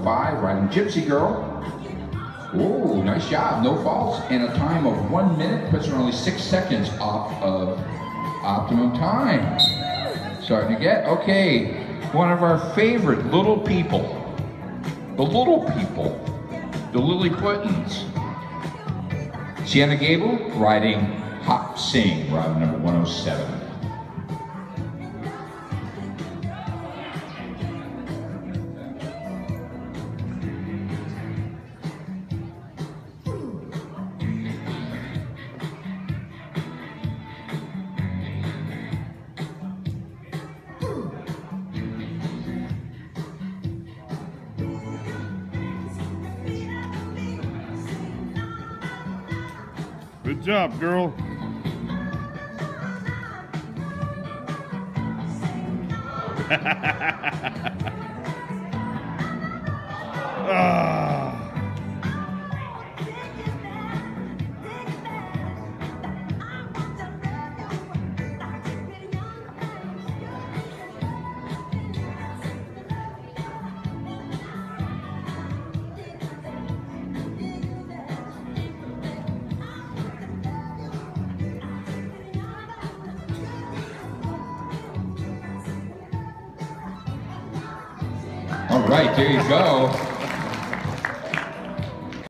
5, riding Gypsy Girl. Oh, nice job, no falls, and a time of 1 minute, puts her only 6 seconds off of optimum time. Starting to get, okay, one of our favorite little people, the Lilliputtans. Sianna Gable riding Hopsing, ride number 107. Good job, girl. All right, there you go.